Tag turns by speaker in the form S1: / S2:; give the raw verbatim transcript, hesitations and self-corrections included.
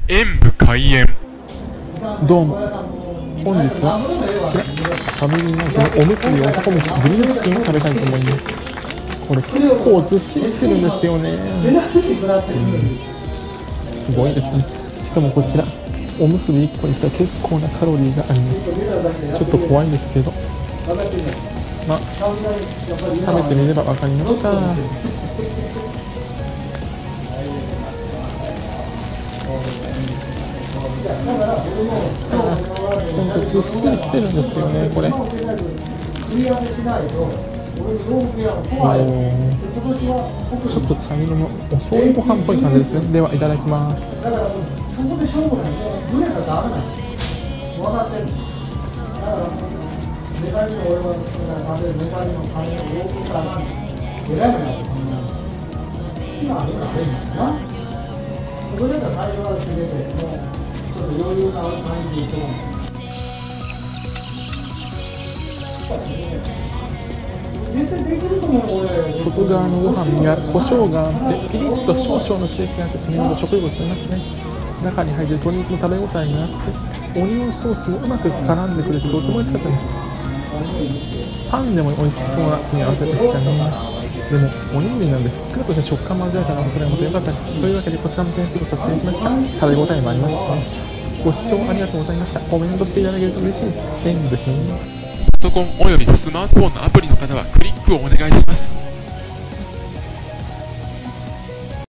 S1: 演武開演。
S2: どうも、本日はこちらファミリーマートのおむすび男飯グリルチキンを食べたいと思います。これ結構ずっしりしてるんですよね、うん、すごいですね。しかもこちらおむすびいっこにしたら結構なカロリーがあります。ちょっと怖いんですけど、まあ食べてみれば分かりますか。なんかずっしりしてるんですよね、これ。もうちょっと茶色のお醤油ご飯っぽい感じですね。ではいただきます。外側のご飯には胡椒があってピリッと少々の刺激があって、そのまま食欲を進みますね。中に入ってる鶏肉の食べ応えがあって、オニオンソースもうまく絡んでくれてとても美味しかったです。パンでも美味しそうな組み合わせでしたね。でもおにぎりなんでふっくらとした食感も味わえたのがそれはまた良かったです。というわけでこちらも点数とさせていただきました。食べ応えもありますしね。ご視聴ありがとうございました。コメントしていただけると嬉しいです。演武編。
S1: パソコンおよびスマートフォンのアプリの方はクリックをお願いします。